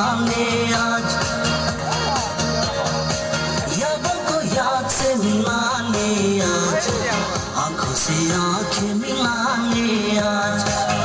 ले आज, यादों को याद से मिला ले आज, आंखों से आंखें मिला ले आज।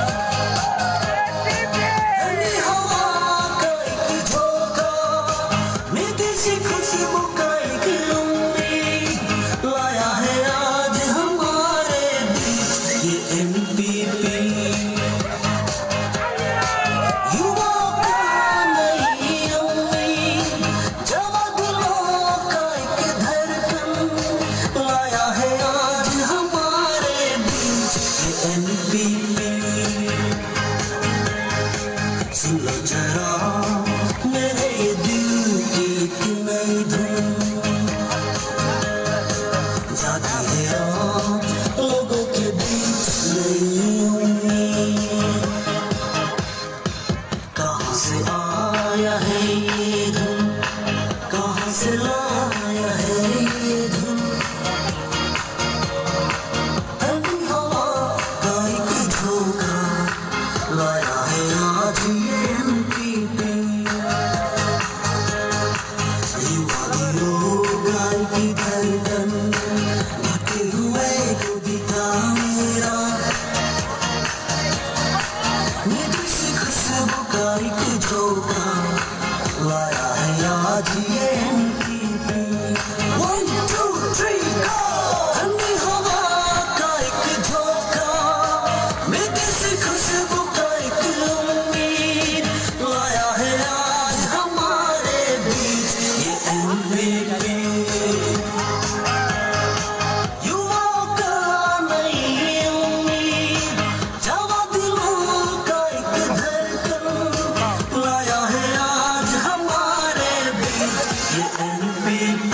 ठंडी हवा का एक झोंका, मीठी सी खुशबू का एक उम्मीद, लाया है आज हमारे बीच ये NPP। युवाओं का नई उम्मीद, जवा दिलों का एक धड़कन, लाया है आज हमारे बीच ये NPP। सुन लो जरा मेरे ये दिल की एक नई धुन, जाती है आज लोगों के बीच नई उम्मीद। कहाँ से आया है ये धुन, कहाँ से लाया है ये धुन, ठंडी हवा का एक झोंका, लाया है आज ये NPP। युवा दिलों का एक धड़कन, ढके हुए को दिखा मेरा, मीठी सी खुशबू का एक झोंका, लाया है आज ये NPP। 1 2 3 go। ठंडी हवा का एक झोंका, मीठी सी खुशबू का एक उम्मीद, लाया है आज हमारे बीच ये NPP। युवाओं का नई उम्मीद, जवा दिलों का एक धड़कन, लाया है आज हमारे बीच ये NPP।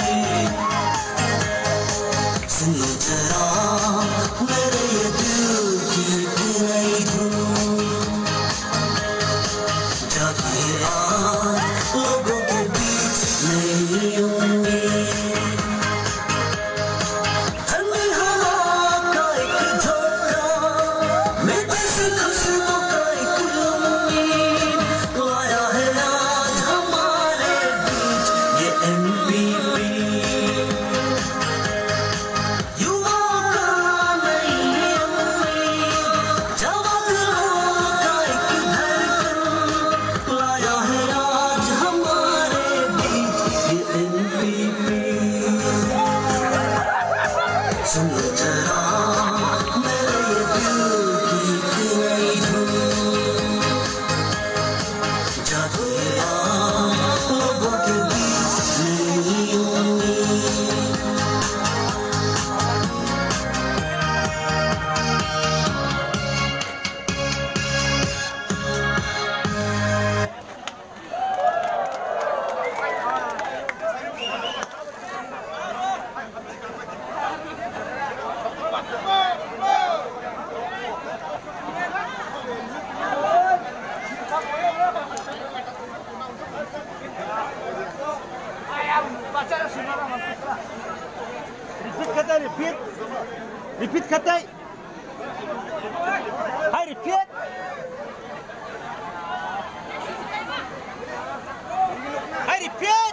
सुन लो जरा मेरे ये दिल की एक नई धुन, जाती है आज लोगों के बीच नई उम्मीद। ठंडी हवा का एक झोंका, मीठी सी खुशबू का एक उम्मीद, लाया है आज हमारे बीच ये NPP। युवाओं का नई उम्मीद, जवा दिलों का एक धड़कन, लाया है आज हमारे बीच ये NPP। सुन लो जरा मेरे ये दिल की एक नई धुन, जाती है आज लोगों के बीच नई उम्मीद। Repeat kata. Hai repeat. Hai repeat.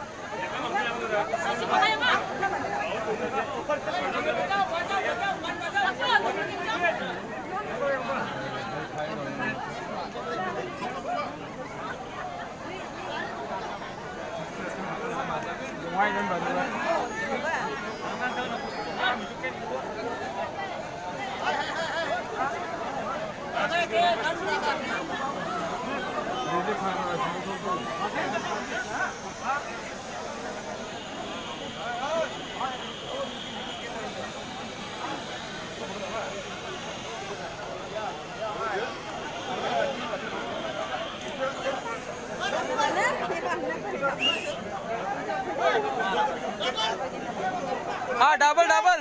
हाँ डबल डबल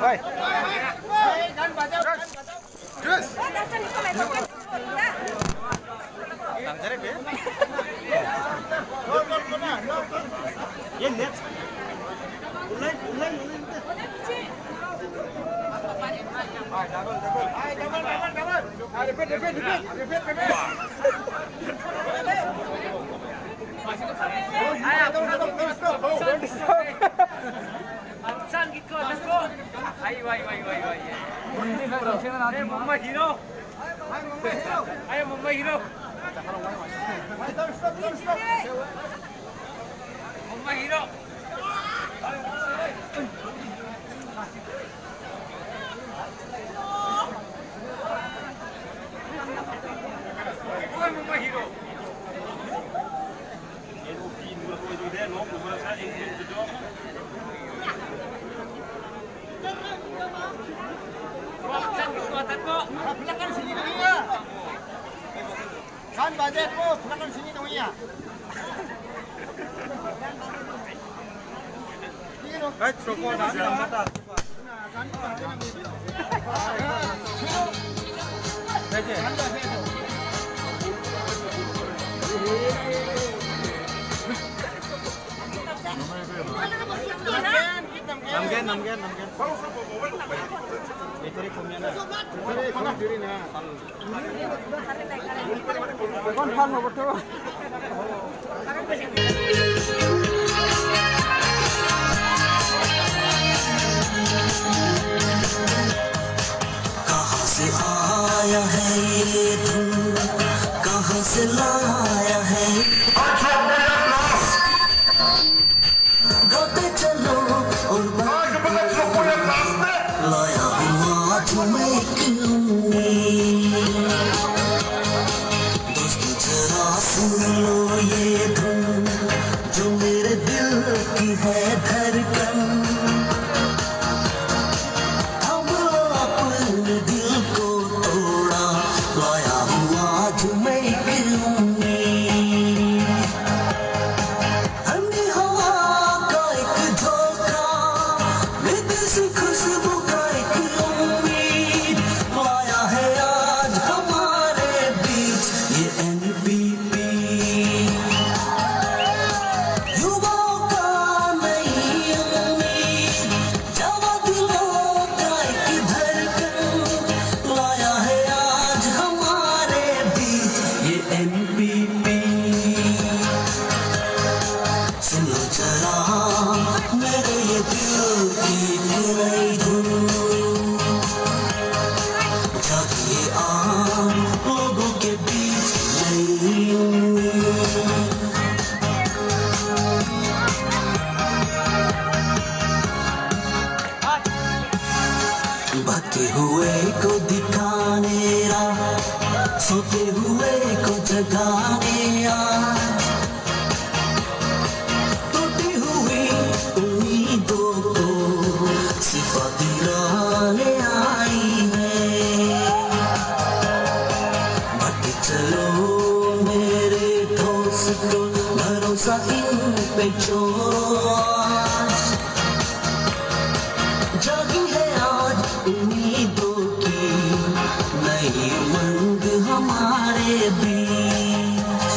भागे हुए को दिखाने सोते हुए को जगाने टूटी हुई उम्मीदों को सिफा दिलाने आई है। बाकी चलो मेरे दोस्त भरोसा इन पे छोड़, जागी है आज उम्मीदों की नई उमंग हमारे बीच।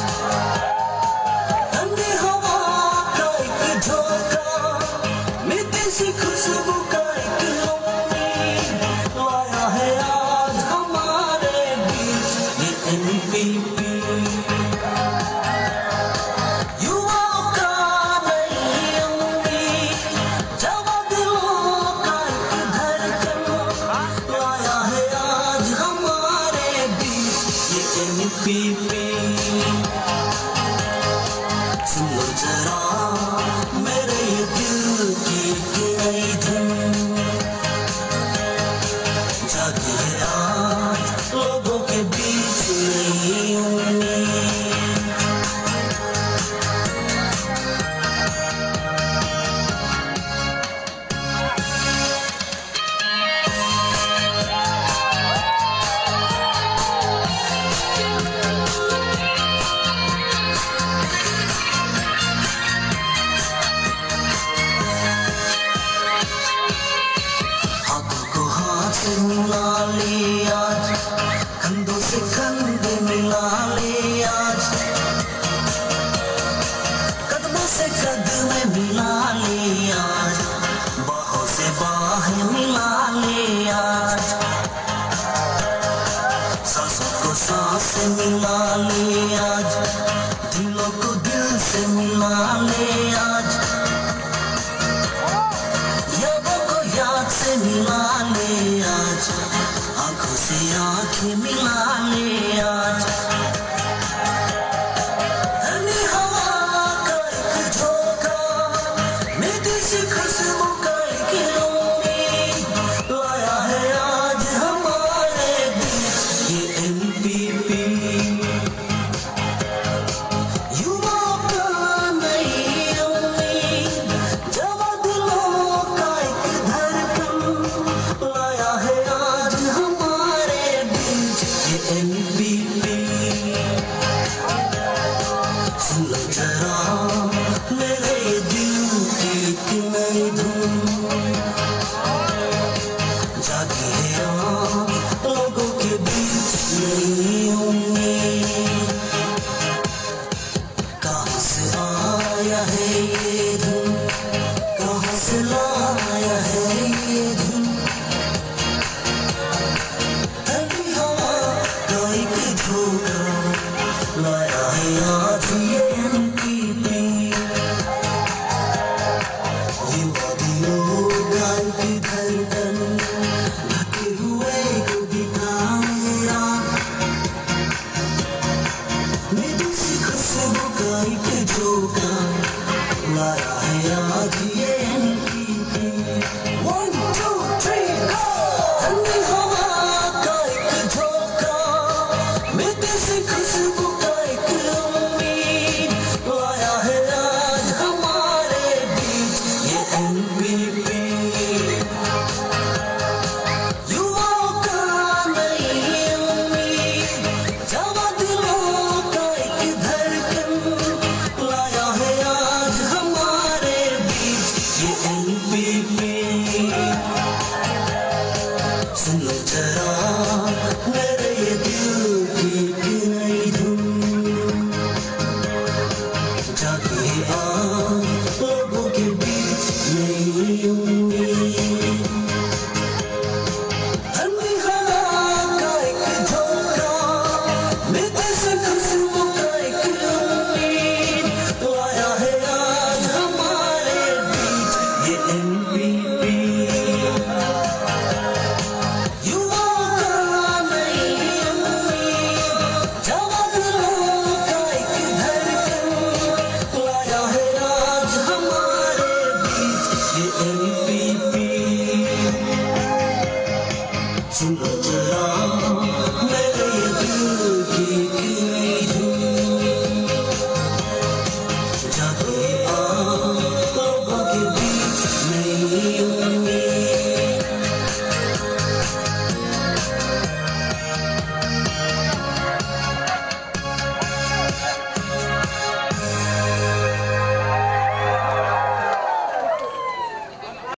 ठंडी हवा का एक झोंका, मीठी सी खुशबू का एक उम्मीद आया है आज हमारे बीच। ये NPP युवाओं का नई से मिला ले आज, कंधों से कंधे मिला ले आज, कदमों से कदम मिला ले आज, बाहों से बाहें मिला ले आज, सांसों को सांस मिला ले आज, दिलों को दिल से मिला ले आज, यादों को याद से मिला ले आज, आंखों से आंखें मिला ले आज, ठंडी हवा का एक झोंका, मीठी सी खुशबू का एक उम्मीद लाया है आज हमारे बीच ये NPP। युवाओं का नई उम्मीद, जवा दिलों का एक धड़कन लाया है आज हमारे बीच ये NPP। सुन लो जरा मेरे दिल की एक नई धुन, जागी है लोगों के बीच नई उम्मीद, कहाँ से आया है ये धुन, कहाँ से लाया है ये धुन, ठंडी हवा का एक झोंका लाया है आज ये NPP। ये वादियों का एक धड़कन ढके हुए को दिखाया, मीठी सी खुशबू का एक झोंका लाया है आज ये NPP। 1, 2, 3 go! ठंडी हवा का एक झोंका, मीठी सी खुशबू का एक उम्मीद लाया है आज हमारे बीच ये NPP। युवाओं का नई उम्मीद, जवा दिलों का एक धड़कन लाया है आज हमारे बीच ये NPP। सुन लो जरा मेरे ये दिल की एक नई धुन, जागी है आज लोगों के बीच नई उम्मीद, ठंडी हवा का एक झोंका, मीठी सी खुशबू का एक उम्मीद लाया है आज हमारे बीच ये NPP। युवाओं का नई उम्मीद, जवा दिलों का एक धड़कन लाया है आज हमारे बीच ये NPP। सुन लो